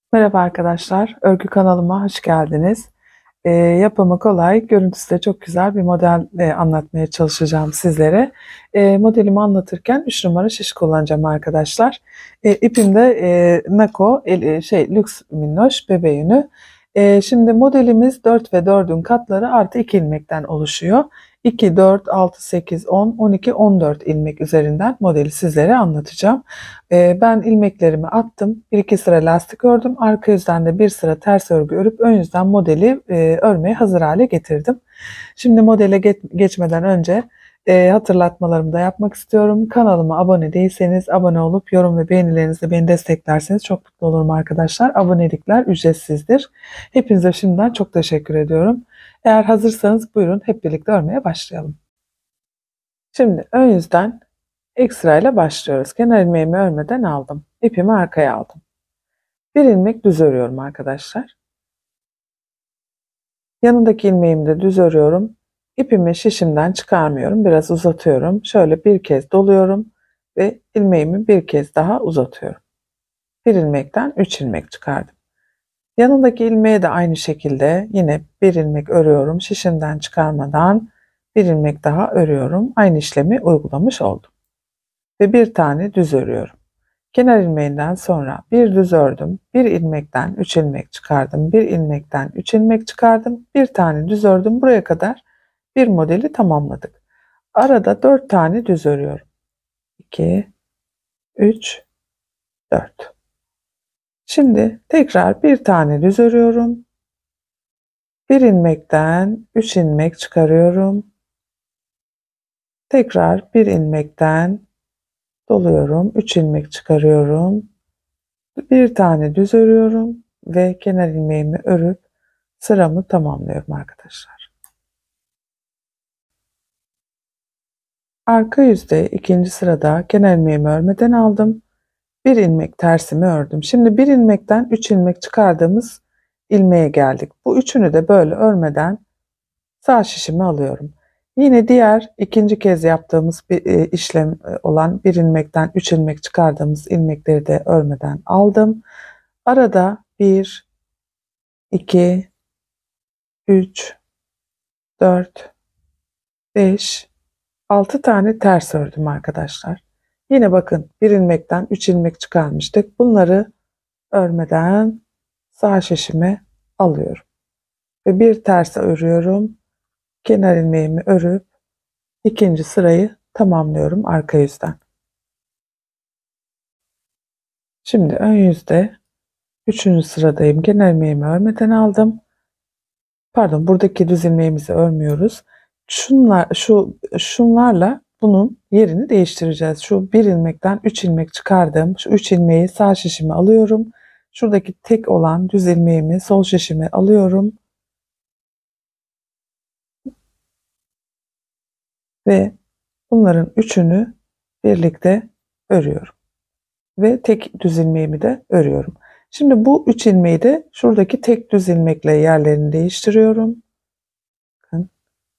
Merhaba arkadaşlar, örgü kanalıma hoş geldiniz. Yapımı kolay, görüntüsü de çok güzel bir model anlatmaya çalışacağım sizlere. Modelimi anlatırken 3 numara şiş kullanacağım arkadaşlar. İpim de Nako, Lüks Minnoş bebe yünü. Şimdi modelimiz 4 ve 4'ün katları artı 2 ilmekten oluşuyor. 2, 4, 6, 8, 10, 12, 14 ilmek üzerinden modeli sizlere anlatacağım. Ben ilmeklerimi attım. Bir iki sıra lastik ördüm. Arka yüzden de bir sıra ters örgü örüp ön yüzden modeli örmeye hazır hale getirdim. Şimdi modele geçmeden önce hatırlatmalarımı da yapmak istiyorum. Kanalıma abone değilseniz abone olup yorum ve beğenilerinizle beni desteklerseniz çok mutlu olurum arkadaşlar. Abonelikler ücretsizdir. Hepinize şimdiden çok teşekkür ediyorum. Eğer hazırsanız buyurun hep birlikte örmeye başlayalım. Şimdi ön yüzden ekstra ile başlıyoruz. Kenar ilmeğimi örmeden aldım. İpimi arkaya aldım. Bir ilmek düz örüyorum arkadaşlar. Yanındaki ilmeğimi de düz örüyorum. İpimi şişimden çıkarmıyorum. Biraz uzatıyorum. Şöyle bir kez doluyorum ve ilmeğimi bir kez daha uzatıyorum. Bir ilmekten 3 ilmek çıkardım. Yanındaki ilmeğe de aynı şekilde yine bir ilmek örüyorum. Şişimden çıkarmadan bir ilmek daha örüyorum. Aynı işlemi uygulamış oldum. Ve bir tane düz örüyorum. Kenar ilmeğinden sonra bir düz ördüm. Bir ilmekten 3 ilmek çıkardım. Bir ilmekten 3 ilmek çıkardım. Bir tane düz ördüm. Buraya kadar bir modeli tamamladık. Arada 4 tane düz örüyorum. 2, 3, 4. Şimdi tekrar bir tane düz örüyorum. Bir ilmekten 3 ilmek çıkarıyorum. Tekrar bir ilmekten doluyorum. 3 ilmek çıkarıyorum. Bir tane düz örüyorum ve kenar ilmeğimi örüp sıramı tamamlıyorum arkadaşlar. Arka yüzde ikinci sırada kenar ilmeğimi örmeden aldım. Bir ilmek tersimi ördüm. Şimdi bir ilmekten 3 ilmek çıkardığımız ilmeğe geldik. Bu üçünü de böyle örmeden sağ şişimi alıyorum. Yine diğer ikinci kez yaptığımız bir işlem olan bir ilmekten 3 ilmek çıkardığımız ilmekleri de örmeden aldım. Arada 1, 2, 3, 4, 5, 6 tane ters ördüm arkadaşlar. Yine bakın bir ilmekten 3 ilmek çıkarmıştık. Bunları örmeden sağ şişime alıyorum. Ve bir ters örüyorum. Kenar ilmeğimi örüp ikinci sırayı tamamlıyorum arka yüzden. Şimdi ön yüzde üçüncü sıradayım. Kenar ilmeğimi örmeden aldım. Pardon, buradaki düz ilmeğimizi örmüyoruz. Şunlarla bunun yerini değiştireceğiz. Şu bir ilmekten 3 ilmek çıkardım. Şu 3 ilmeği sağ şişime alıyorum. Şuradaki tek olan düz ilmeğimi sol şişime alıyorum ve bunların üçünü birlikte örüyorum. Ve tek düz ilmeğimi de örüyorum. Şimdi bu 3 ilmeği de şuradaki tek düz ilmekle yerlerini değiştiriyorum. Bakın.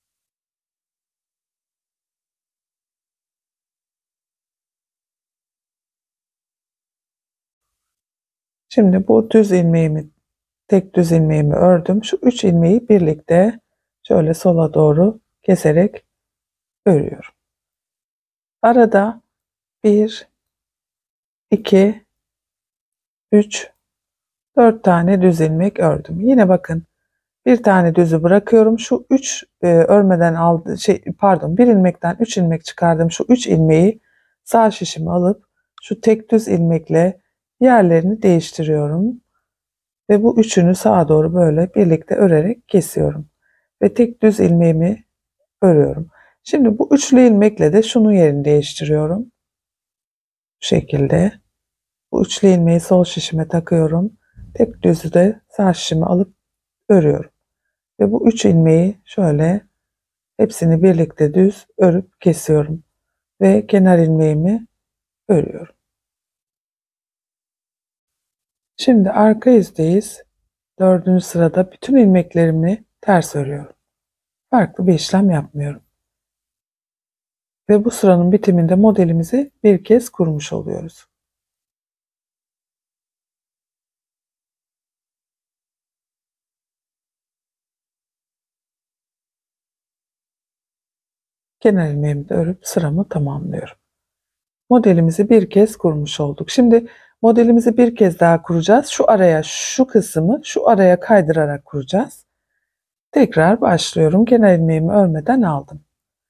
Şimdi bu düz ilmeğimi tek düz ilmeğimi ördüm. Şu 3 ilmeği birlikte şöyle sola doğru keserek örüyorum. Arada 1, 2, 3, 4 tane düz ilmek ördüm. Yine bakın bir tane düzü bırakıyorum. Şu 3 örmeden aldı pardon, bir ilmekten 3 ilmek çıkardım. Şu 3 ilmeği sağ şişime alıp şu tek düz ilmekle yerlerini değiştiriyorum. Ve bu üçünü sağa doğru böyle birlikte örerek kesiyorum. Ve tek düz ilmeğimi örüyorum. Şimdi bu üçlü ilmekle de şunun yerini değiştiriyorum. Bu şekilde. Bu üçlü ilmeği sol şişime takıyorum. Tek düzü de sağ şişime alıp örüyorum. Ve bu üç ilmeği şöyle hepsini birlikte düz örüp kesiyorum. Ve kenar ilmeğimi örüyorum. Şimdi arka yüzdeyiz. Dördüncü sırada bütün ilmeklerimi ters örüyorum. Farklı bir işlem yapmıyorum. Ve bu sıranın bitiminde modelimizi bir kez kurmuş oluyoruz. Kenar ilmeğimi de örüp sıramı tamamlıyorum. Modelimizi bir kez kurmuş olduk. Şimdi modelimizi bir kez daha kuracağız. Şu araya, şu kısmı şu araya kaydırarak kuracağız. Tekrar başlıyorum. Kenar ilmeğimi örmeden aldım.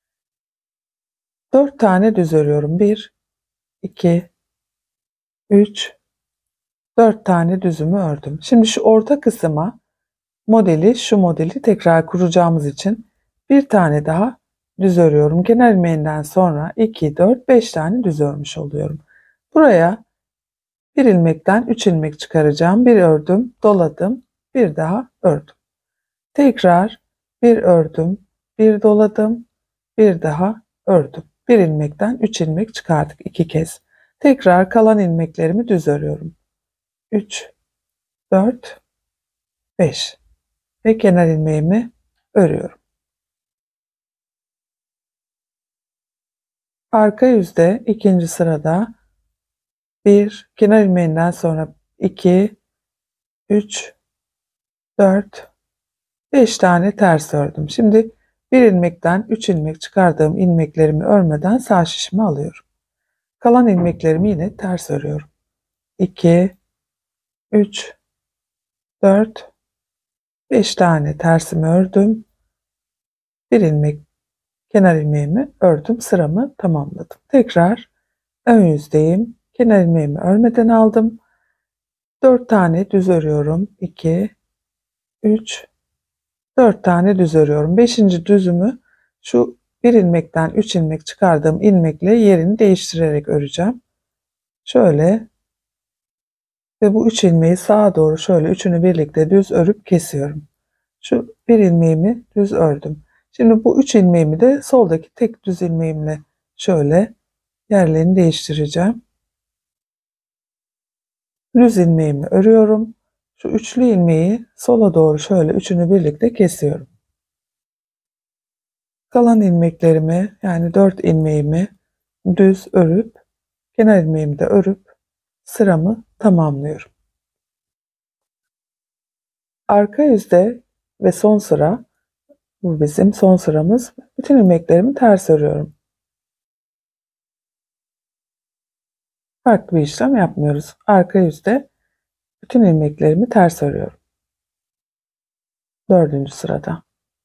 4 tane düz örüyorum. 1, 2, 3, 4 tane düzümü ördüm. Şimdi şu orta kısma şu modeli tekrar kuracağımız için bir tane daha düz örüyorum. Kenar ilmeğinden sonra 2, 4, 5 tane düz örmüş oluyorum. Buraya bir ilmekten 3 ilmek çıkaracağım. Bir ördüm, doladım, bir daha ördüm. Tekrar bir ördüm, bir doladım, bir daha ördüm. Bir ilmekten 3 ilmek çıkardık 2 kez. Tekrar kalan ilmeklerimi düz örüyorum. 3, 4, 5 ve kenar ilmeğimi örüyorum. Arka yüzde ikinci sırada bir kenar ilmeğinden sonra 2, 3, 4, 5 tane ters ördüm. Şimdi bir ilmekten 3 ilmek çıkardığım ilmeklerimi örmeden sağ şişimi alıyorum. Kalan ilmeklerimi yine ters örüyorum. 2, 3, 4, 5 tane tersimi ördüm. Bir ilmek kenar ilmeğimi ördüm. Sıramı tamamladım. Tekrar ön yüzdeyim. Kenar ilmeğimi örmeden aldım. 4 tane düz örüyorum. 2, 3, 4 tane düz örüyorum. 5. düzümü şu bir ilmekten 3 ilmek çıkardığım ilmekle yerini değiştirerek öreceğim. Şöyle ve bu 3 ilmeği sağa doğru şöyle üçünü birlikte düz örüp kesiyorum. Şu bir ilmeğimi düz ördüm. Şimdi bu 3 ilmeğimi de soldaki tek düz ilmeğimle şöyle yerlerini değiştireceğim. Düz ilmeğimi örüyorum. Şu üçlü ilmeği sola doğru şöyle üçünü birlikte kesiyorum. Kalan ilmeklerimi yani 4 ilmeğimi düz örüp kenar ilmeğimi de örüp sıramı tamamlıyorum. Arka yüzde ve son sıra, bu bizim son sıramız. Bütün ilmeklerimi ters örüyorum. Farklı bir işlem yapmıyoruz. Arka yüzde bütün ilmeklerimi ters örüyorum. 4. sırada.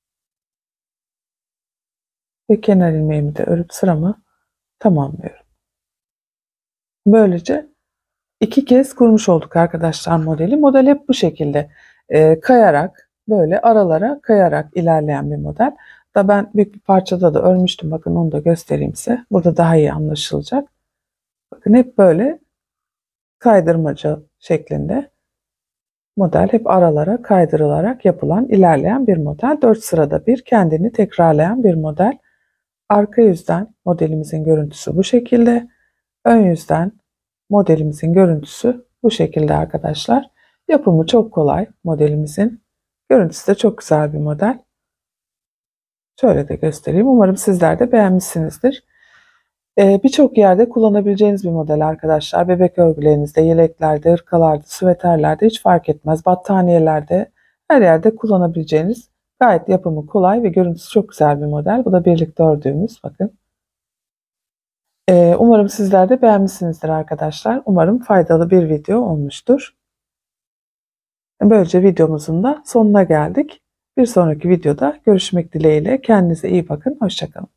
Ve kenar ilmeğimi de örüp sıramı tamamlıyorum. Böylece 2 kez kurmuş olduk arkadaşlar modeli. Model hep bu şekilde kayarak, böyle aralara kayarak ilerleyen bir model. Da ben büyük bir parçada da örmüştüm. Bakın onu da göstereyim size. Burada daha iyi anlaşılacak. Bakın hep böyle kaydırmaca şeklinde model, hep aralara kaydırılarak yapılan, ilerleyen bir model. 4 sırada bir kendini tekrarlayan bir model. Arka yüzden modelimizin görüntüsü bu şekilde. Ön yüzden modelimizin görüntüsü bu şekilde arkadaşlar. Yapımı çok kolay modelimizin. Görüntüsü de çok güzel bir model. Şöyle de göstereyim. Umarım sizler de beğenmişsinizdir. Birçok yerde kullanabileceğiniz bir model arkadaşlar. Bebek örgülerinizde, yeleklerde, hırkalarda, süveterlerde hiç fark etmez. Battaniyelerde, her yerde kullanabileceğiniz gayet yapımı kolay ve görüntüsü çok güzel bir model. Bu da birlikte ördüğümüz, bakın. Umarım sizler de beğenmişsinizdir arkadaşlar. Umarım faydalı bir video olmuştur. Böylece videomuzun da sonuna geldik. Bir sonraki videoda görüşmek dileğiyle. Kendinize iyi bakın. Hoşça kalın.